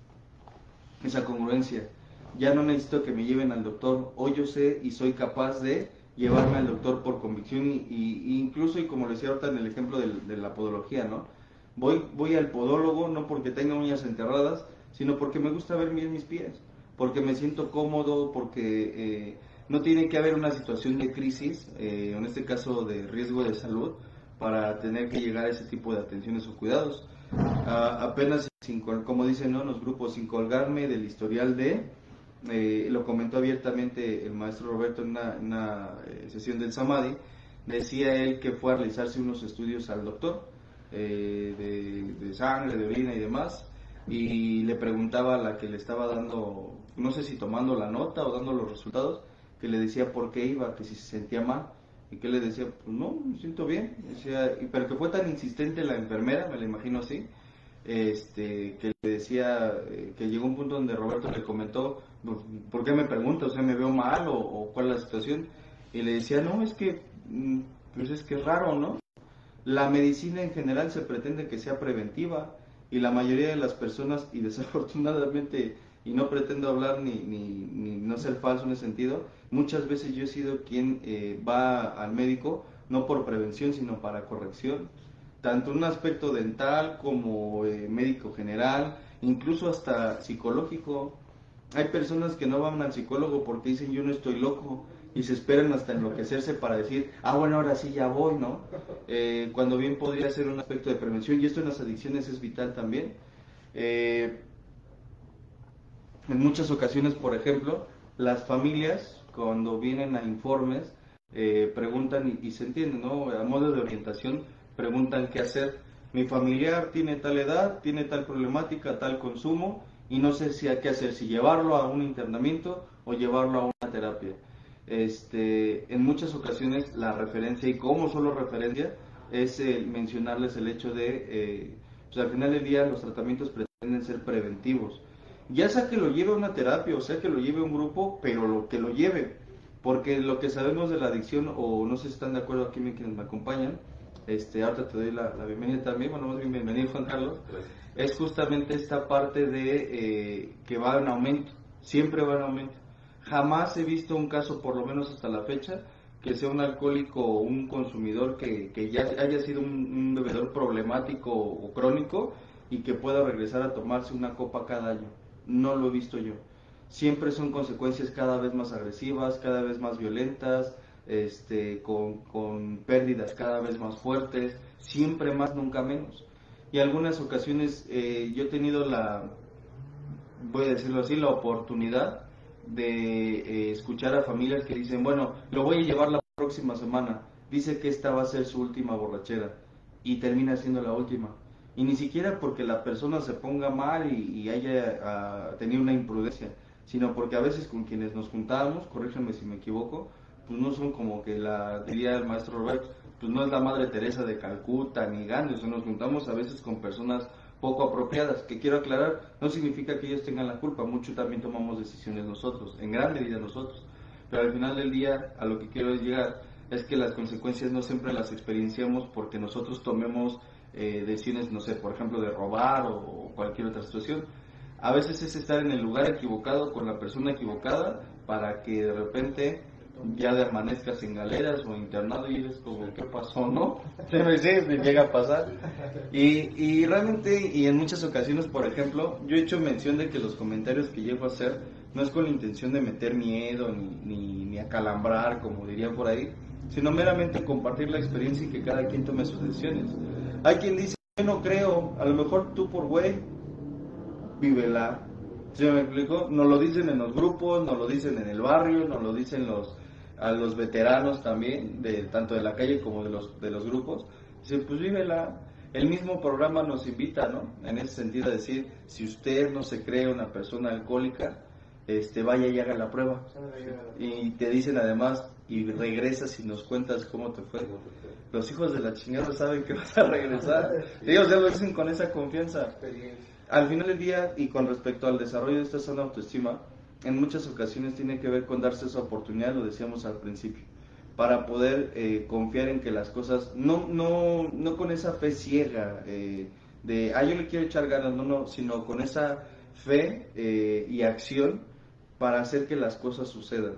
esa congruencia. Ya no necesito que me lleven al doctor, hoy yo sé y soy capaz de llevarme al doctor por convicción, y incluso, y como lo decía ahorita en el ejemplo de la podología, ¿no? Voy al podólogo no porque tenga uñas enterradas, sino porque me gusta ver bien mis pies, porque me siento cómodo, porque no tiene que haber una situación de crisis, en este caso de riesgo de salud, para tener que llegar a ese tipo de atenciones o cuidados. Apenas, como dicen, ¿no?, los grupos, sin colgarme del historial lo comentó abiertamente el maestro Roberto en una sesión del Samadhi. Decía él que fue a realizarse unos estudios al doctor de sangre, de orina y demás, y le preguntaba a la que le estaba dando, no sé si tomando la nota o dando los resultados, que le decía por qué iba, que si se sentía mal, y que le decía, pues no, me siento bien. Decía, pero que fue tan insistente la enfermera, me la imagino así, que le decía, que llegó un punto donde Roberto le comentó, ¿por qué me pregunta? O sea, ¿me veo mal o cuál es la situación? Y le decía, no, es que, pues es que es raro, ¿no? La medicina en general se pretende que sea preventiva y la mayoría de las personas, y desafortunadamente, y no pretendo hablar ni no ser falso en ese sentido, muchas veces yo he sido quien va al médico no por prevención sino para corrección, tanto en un aspecto dental como médico general, incluso hasta psicológico. Hay personas que no van al psicólogo porque dicen yo no estoy loco y se esperan hasta enloquecerse para decir, bueno, ahora sí ya voy, ¿no? Cuando bien podría ser un aspecto de prevención, y esto en las adicciones es vital también. En muchas ocasiones, por ejemplo, las familias cuando vienen a informes preguntan y se entiende, ¿no? A modo de orientación preguntan qué hacer. Mi familiar tiene tal edad, tiene tal problemática, tal consumo y no sé si hay que hacer, si llevarlo a un internamiento o llevarlo a una terapia. En muchas ocasiones la referencia, y como solo referencia, es mencionarles el hecho de, pues al final del día los tratamientos pretenden ser preventivos. Ya sea que lo lleve a una terapia o sea que lo lleve a un grupo, pero lo que lo lleve, porque lo que sabemos de la adicción, o no sé si están de acuerdo aquí quienes me acompañan, ahorita te doy la bienvenida también, bueno, más bien bienvenido Juan Carlos, es justamente esta parte de que va en aumento, siempre va en aumento. Jamás he visto un caso, por lo menos hasta la fecha, que sea un alcohólico o un consumidor que ya haya sido un bebedor problemático o crónico y que pueda regresar a tomarse una copa cada año. No lo he visto yo. Siempre son consecuencias cada vez más agresivas, cada vez más violentas, con pérdidas cada vez más fuertes, siempre más, nunca menos. Y algunas ocasiones yo he tenido voy a decirlo así, la oportunidad de escuchar a familias que dicen, bueno, lo voy a llevar la próxima semana, dice que esta va a ser su última borrachera, y termina siendo la última. Y ni siquiera porque la persona se ponga mal y haya tenido una imprudencia, sino porque a veces con quienes nos juntábamos, corrígeme si me equivoco, pues no son como que diría el maestro Robert, pues no es la Madre Teresa de Calcuta ni Gandhi, o sea, nos juntamos a veces con personas poco apropiadas, que quiero aclarar, no significa que ellos tengan la culpa, mucho también tomamos decisiones nosotros, en gran medida nosotros, pero al final del día a lo que quiero llegar es que las consecuencias no siempre las experienciamos porque nosotros tomemos decisiones, no sé, por ejemplo de robar o cualquier otra situación. A veces es estar en el lugar equivocado con la persona equivocada para que de repente ya de amanezcas en galeras o internado y eres como, ¿qué pasó, no? Sí, me llega a pasar. Y realmente, y en muchas ocasiones, por ejemplo, yo he hecho mención de que los comentarios que llego a hacer no es con la intención de meter miedo ni acalambrar, como dirían por ahí, sino meramente compartir la experiencia y que cada quien tome sus decisiones. Hay quien dice, yo no creo, a lo mejor tú por güey, vívela. ¿Sí me explico? Nos lo dicen en los grupos, nos lo dicen en el barrio, nos lo dicen a los veteranos también, tanto de la calle como de los grupos. Dicen, pues vívela. El mismo programa nos invita, ¿no? En ese sentido a decir, si usted no se cree una persona alcohólica, vaya y haga la prueba. Y te dicen además, y regresas y nos cuentas cómo te fue. Los hijos de la chingada saben que vas a regresar. Ellos ya lo dicen con esa confianza. Al final del día, y con respecto al desarrollo de esta sana autoestima, en muchas ocasiones tiene que ver con darse esa oportunidad, lo decíamos al principio, para poder confiar en que las cosas, no con esa fe ciega de, yo le quiero echar ganas, no, sino con esa fe y acción para hacer que las cosas sucedan.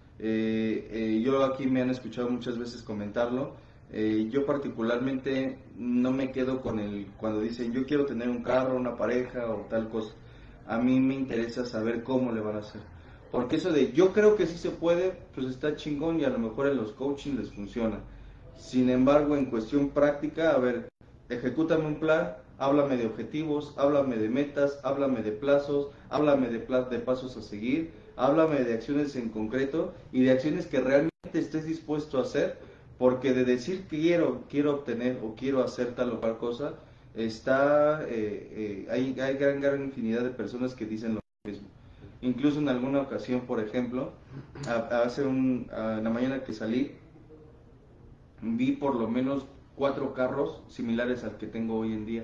Yo aquí me han escuchado muchas veces comentarlo. Yo particularmente no me quedo con cuando dicen yo quiero tener un carro, una pareja o tal cosa. A mí me interesa saber cómo le van a hacer, porque eso de yo creo que sí se puede, pues está chingón y a lo mejor en los coaching les funciona. Sin embargo, en cuestión práctica, a ver, ejecútame un plan, háblame de objetivos, háblame de metas, háblame de plazos, háblame de pasos a seguir, háblame de acciones en concreto y de acciones que realmente estés dispuesto a hacer, porque de decir quiero obtener o quiero hacer tal o cual cosa, hay gran infinidad de personas que dicen lo mismo. Incluso en alguna ocasión, por ejemplo, en la mañana que salí, vi por lo menos 4 carros similares al que tengo hoy en día.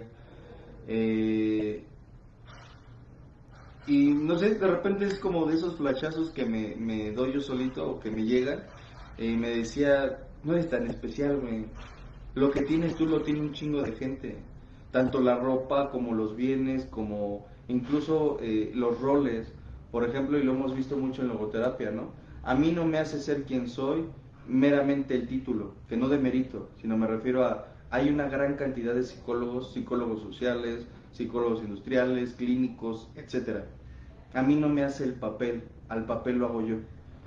Y no sé, de repente es como de esos flashazos que me doy yo solito o que me llegan. Y me decía, no eres tan especial, güey. Lo que tienes tú lo tiene un chingo de gente, tanto la ropa como los bienes, como incluso los roles, por ejemplo, y lo hemos visto mucho en logoterapia, ¿no? A mí no me hace ser quien soy meramente el título, que no de mérito, sino me refiero a, hay una gran cantidad de psicólogos, psicólogos sociales, psicólogos industriales, clínicos, etcétera. A mí no me hace el papel, al papel lo hago yo.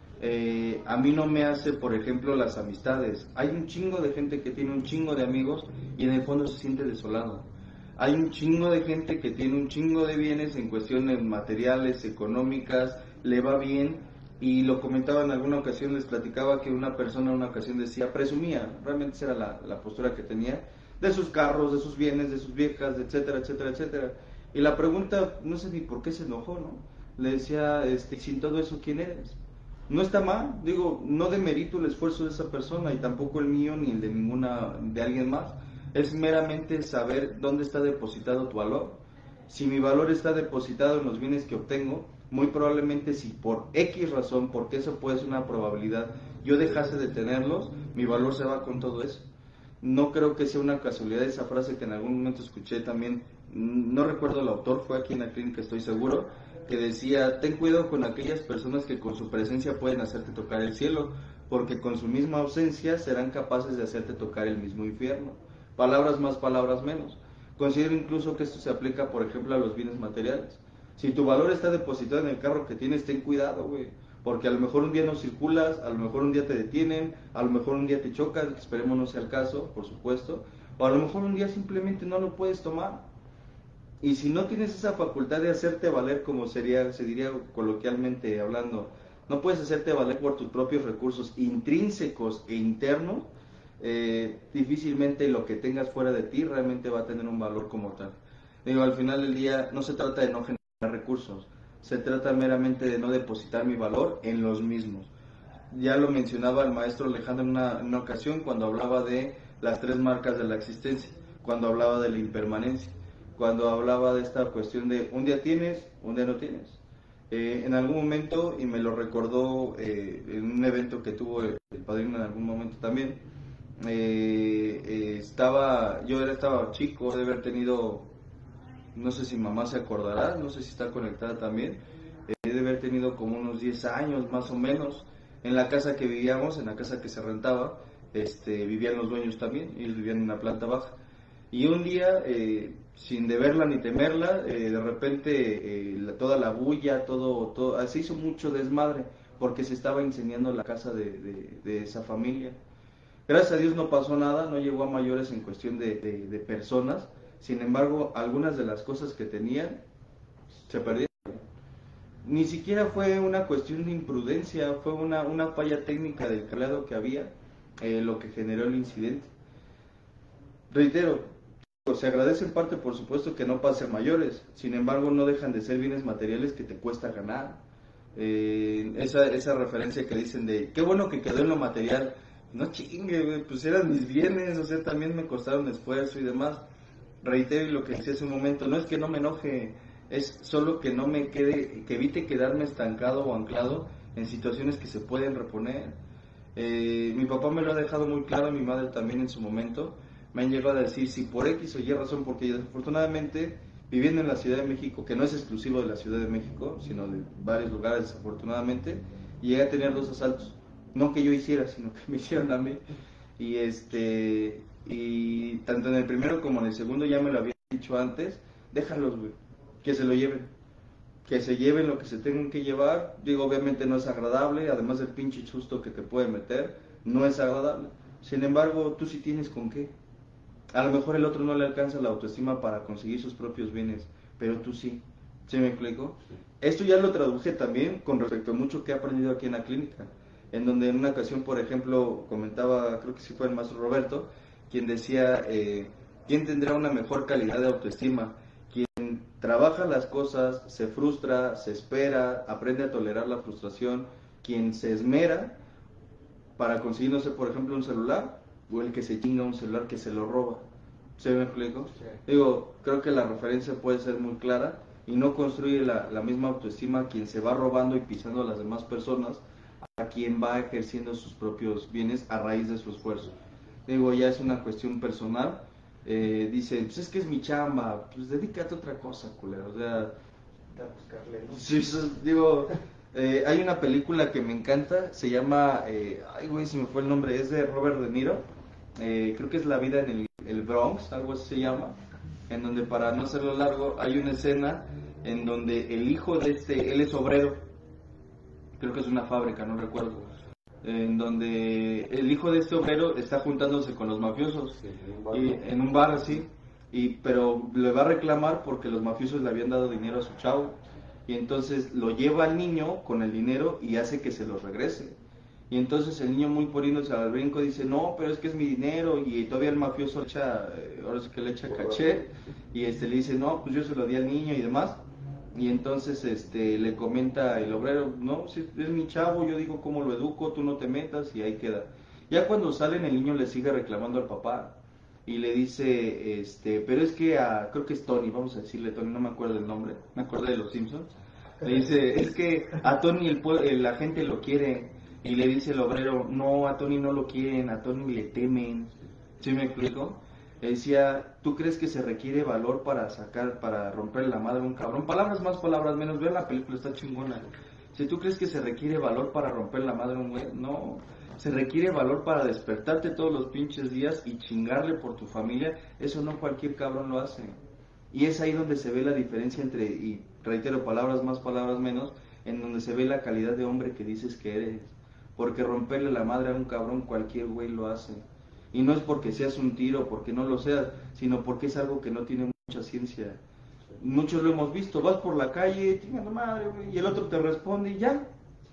A mí no me hace, por ejemplo, las amistades. Hay un chingo de gente que tiene un chingo de amigos y en el fondo se siente desolado. Hay un chingo de gente que tiene un chingo de bienes en cuestiones materiales, económicas, le va bien, y lo comentaba en alguna ocasión, les platicaba que una persona en una ocasión decía, presumía, realmente esa era la postura que tenía, de sus carros, de sus bienes, de sus viejas, etcétera, etcétera, etcétera. Y la pregunta, no sé ni por qué se enojó, ¿no? Le decía, sin todo eso, ¿quién eres? No está mal, digo, no demerito el esfuerzo de esa persona y tampoco el mío ni el de alguien más. Es meramente saber dónde está depositado tu valor. Si mi valor está depositado en los bienes que obtengo, muy probablemente si por X razón, porque eso puede ser una probabilidad, yo dejase de tenerlos, mi valor se va con todo eso. No creo que sea una casualidad esa frase que en algún momento escuché también, no recuerdo el autor, fue aquí en la clínica, estoy seguro, que decía, ten cuidado con aquellas personas que con su presencia pueden hacerte tocar el cielo, porque con su misma ausencia serán capaces de hacerte tocar el mismo infierno. Palabras más, palabras menos. Considero incluso que esto se aplica, por ejemplo, a los bienes materiales. Si tu valor está depositado en el carro que tienes, ten cuidado, güey, porque a lo mejor un día no circulas, a lo mejor un día te detienen, a lo mejor un día te chocan, que esperemos no sea el caso, por supuesto, o a lo mejor un día simplemente no lo puedes tomar. Y si no tienes esa facultad de hacerte valer, como se diría coloquialmente hablando, no puedes hacerte valer por tus propios recursos intrínsecos e internos, difícilmente lo que tengas fuera de ti realmente va a tener un valor como tal. Digo, al final del día no se trata de no generar recursos, se trata meramente de no depositar mi valor en los mismos. Ya lo mencionaba el maestro Alejandro en una ocasión cuando hablaba de las 3 marcas de la existencia, cuando hablaba de la impermanencia, cuando hablaba de esta cuestión de un día tienes, un día no tienes. En algún momento, y me lo recordó en un evento que tuvo el padrino en algún momento también, yo estaba chico, de haber tenido, no sé si mamá se acordará, no sé si está conectada también, de haber tenido como unos 10 años más o menos. En la casa que vivíamos, en la casa que se rentaba, vivían los dueños también, ellos vivían en una planta baja. Y un día, sin deberla ni temerla, de repente toda la bulla, todo, se hizo mucho desmadre, porque se estaba incendiando la casa de esa familia. Gracias a Dios no pasó nada, no llegó a mayores en cuestión de personas, sin embargo, algunas de las cosas que tenían se perdieron. Ni siquiera fue una cuestión de imprudencia, fue una falla técnica del cableado que había, lo que generó el incidente. Reitero, se agradece en parte, por supuesto, que no pase a mayores, sin embargo, no dejan de ser bienes materiales que te cuesta ganar. Esa referencia que dicen de, qué bueno que quedó en lo material, no chingue, pues eran mis bienes, o sea, también me costaron esfuerzo y demás. Reitero lo que decía hace un momento, no es que no me enoje, es solo que no me quede, que evite quedarme estancado o anclado en situaciones que se pueden reponer. Mi papá me lo ha dejado muy claro, mi madre también en su momento, me han llegado a decir, si por X o Y razón, porque desafortunadamente, viviendo en la Ciudad de México, que no es exclusivo de la Ciudad de México, sino de varios lugares desafortunadamente, llegué a tener 2 asaltos, no que yo hiciera, sino que me hicieron a mí, y tanto en el primero como en el segundo ya me lo había dicho antes, déjalos, güey, que se lo lleven, que se lleven lo que se tengan que llevar. Digo, obviamente no es agradable, además del pinche susto que te puede meter, no es agradable. Sin embargo, tú sí tienes con qué. A lo mejor el otro no le alcanza la autoestima para conseguir sus propios bienes, pero tú sí. ¿Sí me explico? Esto ya lo traduje también con respecto a mucho que he aprendido aquí en la clínica, en donde en una ocasión, por ejemplo, comentaba, creo que sí fue el maestro Roberto, quien decía, ¿quién tendrá una mejor calidad de autoestima? Quien trabaja las cosas, se frustra, se espera, aprende a tolerar la frustración, quien se esmera para conseguir, no sé, por ejemplo, un celular, o el que se chinga un celular que se lo roba. ¿Se me explico? Sí. Digo, creo que la referencia puede ser muy clara y no construye la misma autoestima quien se va robando y pisando a las demás personas a quien va ejerciendo sus propios bienes a raíz de su esfuerzo. digo, ya es una cuestión personal. Dicen, pues es que es mi chamba, pues dedícate a otra cosa, culero, o sea, A buscarle, ¿no? sí, digo, hay una película que me encanta, se llama, ay güey, se me fue el nombre, es de Robert De Niro, creo que es La vida en el Bronx, algo así se llama, en donde, para no hacerlo largo, hay una escena en donde el hijo de él es obrero, creo que es una fábrica, no recuerdo, en donde el hijo de este obrero está juntándose con los mafiosos, y en un bar así, pero le va a reclamar porque los mafiosos le habían dado dinero a su chavo, y entonces lo lleva al niño con el dinero y hace que se los regrese. Y entonces el niño, muy poniéndose al brinco, dice, no, pero es que es mi dinero, y todavía el mafioso ahora sí que le echa caché, y le dice, no, pues yo se lo di al niño y demás. Y entonces le comenta el obrero, no, si es mi chavo, yo digo cómo lo educo, tú no te metas, y ahí queda. Ya cuando salen, el niño le sigue reclamando al papá y le dice, pero es que creo que es Tony, vamos a decirle Tony, no me acuerdo el nombre, me acordé de los Simpsons. Le dice, es que a Tony la gente lo quiere. Y le dice el obrero, no, a Tony no lo quieren, a Tony le temen. ¿Sí me explico? Le decía, ¿tú crees que se requiere valor para romper la madre a un cabrón? Palabras más, palabras menos, vean la película, está chingona. Si tú crees que se requiere valor para romper la madre a un güey, no. Se requiere valor para despertarte todos los pinches días y chingarle por tu familia, eso no cualquier cabrón lo hace. Y es ahí donde se ve la diferencia entre, y reitero, palabras más, palabras menos, en donde se ve la calidad de hombre que dices que eres. Porque romperle la madre a un cabrón cualquier güey lo hace. Y no es porque seas un tiro, porque no lo seas, sino porque es algo que no tiene mucha ciencia. Muchos lo hemos visto, vas por la calle, chinga la madre, güey, y el otro te responde y ya.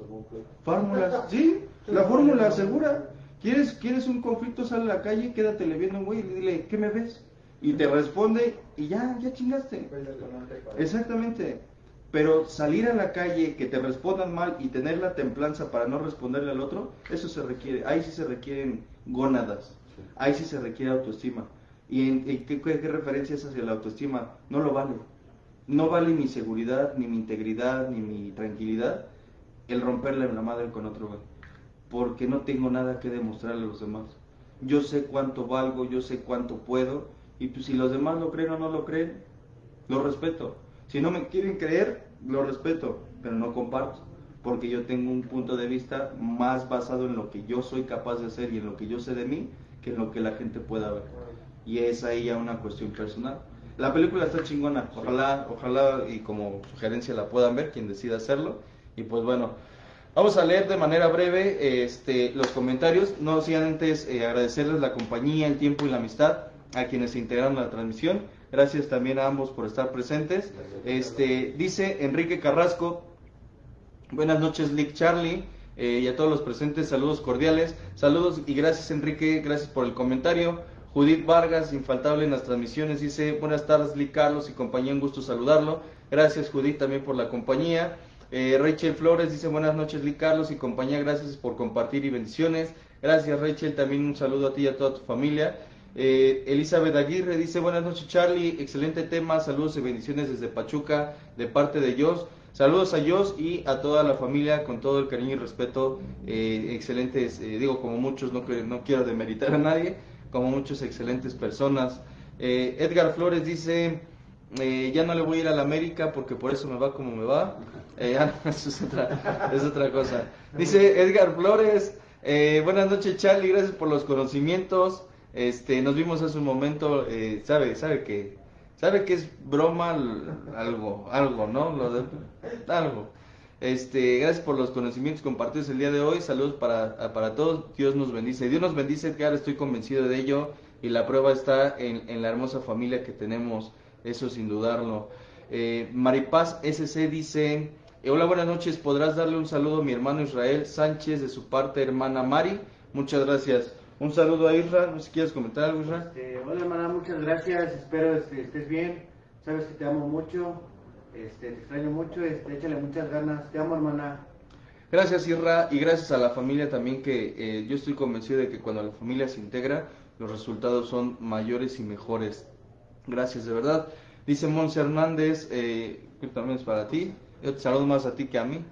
Fórmulas, sí, la fórmula segura. ¿Quieres un conflicto? Sale a la calle, quédatele viendo a un güey y dile, ¿qué me ves? Y te responde y ya chingaste. Exactamente. Pero salir a la calle, que te respondan mal y tener la templanza para no responderle al otro, eso se requiere. Ahí sí se requieren gónadas, ahí sí se requiere autoestima. ¿Y qué referencias hacia la autoestima? No lo vale. No vale mi seguridad, ni mi integridad, ni mi tranquilidad el romperle la madre con otro güey. Porque no tengo nada que demostrarle a los demás. Yo sé cuánto valgo, yo sé cuánto puedo, y pues si los demás lo creen o no lo creen, lo respeto. Si no me quieren creer, lo respeto, pero no comparto, porque yo tengo un punto de vista más basado en lo que yo soy capaz de hacer y en lo que yo sé de mí, que en lo que la gente pueda ver. Y es ahí ya una cuestión personal. La película está chingona, ojalá y como sugerencia la puedan ver, quien decida hacerlo. Y pues bueno, vamos a leer de manera breve los comentarios, no sin antes agradecerles la compañía, el tiempo y la amistad a quienes se integraron a la transmisión. Gracias también a ambos por estar presentes. Dice Enrique Carrasco, buenas noches Lick Charlie, y a todos los presentes, saludos cordiales. Saludos y gracias Enrique, gracias por el comentario. Judith Vargas, infaltable en las transmisiones, dice, buenas tardes Lick Carlos y compañía, un gusto saludarlo. Gracias Judith también por la compañía. Rachel Flores dice, buenas noches Lick Carlos y compañía, gracias por compartir y bendiciones. Gracias Rachel, también un saludo a ti y a toda tu familia. Elizabeth Aguirre dice, buenas noches Charlie, excelente tema, saludos y bendiciones desde Pachuca, de parte de Jos. Saludos a Jos y a toda la familia con todo el cariño y respeto, excelentes, digo como muchos, no quiero demeritar a nadie, como muchos excelentes personas. Edgar Flores dice, ya no le voy a ir a la América porque por eso me va como me va. Eso es otra cosa. Dice Edgar Flores, buenas noches Charlie, gracias por los conocimientos. Nos vimos hace un momento, sabe que es broma, algo, ¿no? Algo. Gracias por los conocimientos compartidos el día de hoy. Saludos para todos. Dios nos bendice. Dios nos bendice, Edgar, estoy convencido de ello. Y la prueba está en la hermosa familia que tenemos, eso sin dudarlo. Maripaz SC dice, hola, buenas noches. ¿Podrás darle un saludo a mi hermano Israel Sánchez de su parte hermana Mari? Muchas gracias. Un saludo a Isra, no sé si quieres comentar algo, Isra. Hola hermana, muchas gracias, espero estés bien, sabes que te amo mucho, te extraño mucho, échale muchas ganas, te amo hermana. Gracias Isra y gracias a la familia también, que yo estoy convencido de que cuando la familia se integra, los resultados son mayores y mejores. Gracias de verdad. Dice Monse Hernández, que también es para ti, yo te saludo más a ti que a mí.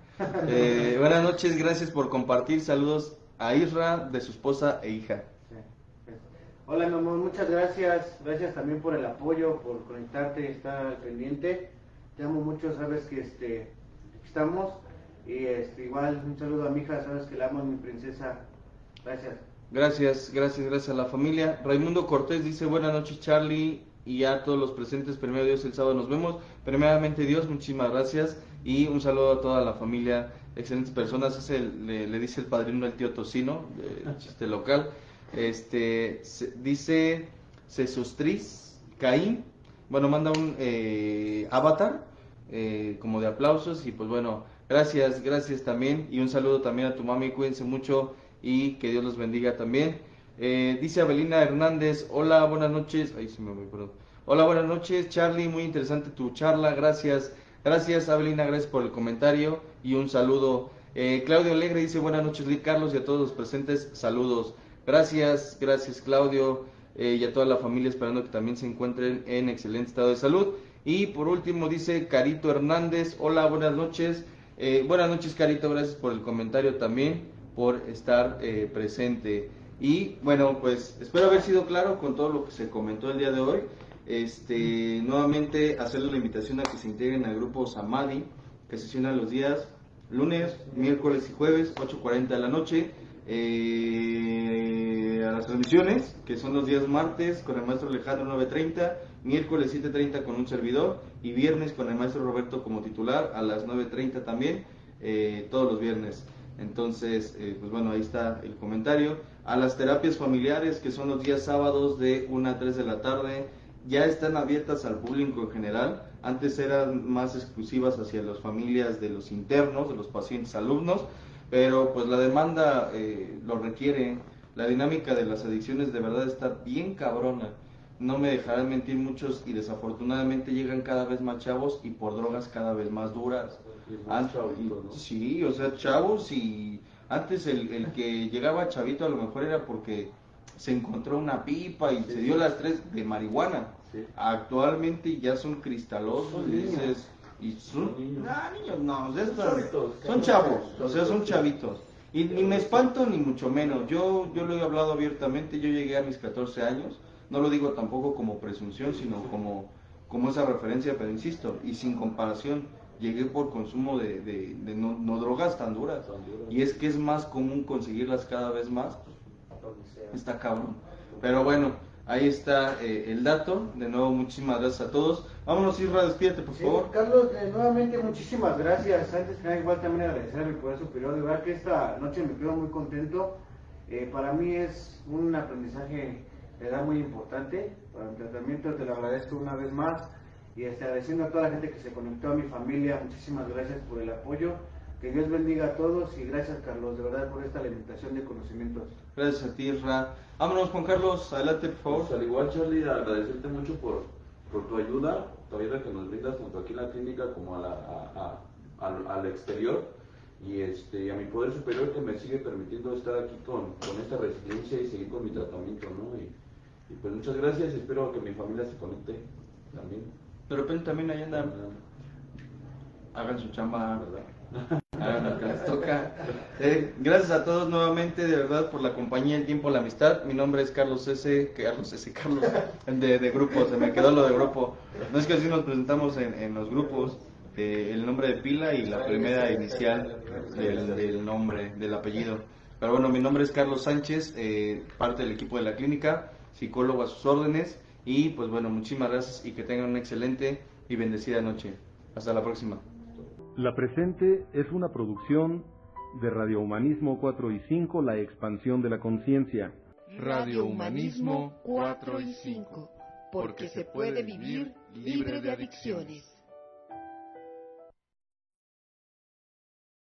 Buenas noches, gracias por compartir, saludos a Isra, de su esposa e hija. Hola mi amor, muchas gracias. Gracias también por el apoyo, por conectarte, estar al pendiente. Te amo mucho, sabes que aquí estamos. Y igual un saludo a mi hija, sabes que la amo, mi princesa. Gracias. Gracias a la familia. Raimundo Cortés dice, buenas noches Charlie y a todos los presentes, primero Dios, el sábado nos vemos. Primeramente Dios, muchísimas gracias y un saludo a toda la familia, excelentes personas. Le dice el padrino el tío Tocino, el chiste local. Dice Cesostris Caín, bueno, manda un avatar como de aplausos y pues bueno, gracias también y un saludo también a tu mami, cuídense mucho y que Dios los bendiga también. Dice Abelina Hernández, hola, buenas noches. Ahí sí me voy, perdón. Hola, buenas noches, Charlie, muy interesante tu charla, gracias Abelina, gracias por el comentario y un saludo. Claudio Alegre dice, buenas noches, Lee Carlos y a todos los presentes, saludos. Gracias Claudio y a toda la familia, esperando que también se encuentren en excelente estado de salud. Y por último dice Carito Hernández, hola, buenas noches. Buenas noches Carito, gracias por el comentario también, por estar presente. Y bueno, pues espero haber sido claro con todo lo que se comentó el día de hoy. Nuevamente hacerles la invitación a que se integren al grupo Samadhi, que sesiona los días lunes, miércoles y jueves, 8:40 de la noche. A las transmisiones, que son los días martes con el maestro Alejandro 9:30, miércoles 7:30 con un servidor y viernes con el maestro Roberto como titular a las 9:30 también, todos los viernes. Entonces, pues bueno, ahí está el comentario. A las terapias familiares, que son los días sábados de 1 a 3 de la tarde, ya están abiertas al público en general. Antes eran más exclusivas hacia las familias de los internos, de los pacientes alumnos, pero pues la demanda lo requiere. La dinámica de las adicciones de verdad está bien cabrona. No me dejarán mentir muchos y desafortunadamente llegan cada vez más chavos y por drogas cada vez más duras. Sí, o sea, chavos y antes el que llegaba chavito a lo mejor era porque se encontró una pipa y se dio las 3 de marihuana. Sí. Actualmente ya son cristalosos y dices, y son niños, no, son chavos, o sea, son chavitos. Y ni me espanto ni mucho menos. Yo lo he hablado abiertamente, yo llegué a mis 14 años, no lo digo tampoco como presunción, sino como esa referencia, pero insisto, y sin comparación, llegué por consumo de no drogas tan duras. Y es que es más común conseguirlas cada vez más. Está cabrón. Pero bueno, ahí está el dato. De nuevo, muchísimas gracias a todos. Vámonos, Isra, despídete, por favor. Carlos, nuevamente muchísimas gracias. Antes que nada, igual también agradecer a mi poder superior. De verdad que esta noche me quedo muy contento. Para mí es un aprendizaje de edad muy importante. Para mi tratamiento te lo agradezco una vez más. Y agradeciendo a toda la gente que se conectó, a mi familia, muchísimas gracias por el apoyo. Que Dios bendiga a todos y gracias, Carlos, de verdad, por esta alimentación de conocimientos. Gracias a ti, Isra. Vámonos, Juan Carlos, adelante, por favor. Pues, al igual, Charlie, agradecerte mucho por tu ayuda que nos brindas tanto aquí en la clínica como al exterior. Y a mi poder superior que me sigue permitiendo estar aquí con esta resiliencia y seguir con mi tratamiento, ¿no? Y pues muchas gracias y espero que mi familia se conecte también. De repente también ahí andan. Hagan su chamba, ¿verdad? Hagan lo que les toca. Gracias a todos nuevamente, de verdad, por la compañía, el tiempo, la amistad. Mi nombre es Carlos Carlos, de grupo, se me quedó lo de grupo. No es que así nos presentamos en los grupos, el nombre de pila y la primera inicial del nombre, del apellido. Pero bueno, mi nombre es Carlos Sánchez, parte del equipo de la clínica, psicólogo a sus órdenes. Y pues bueno, muchísimas gracias y que tengan una excelente y bendecida noche. Hasta la próxima. La presente es una producción de Radio Humanismo 4 y 5, la expansión de la conciencia. Radio Humanismo 4 y 5, porque se puede vivir libre de adicciones.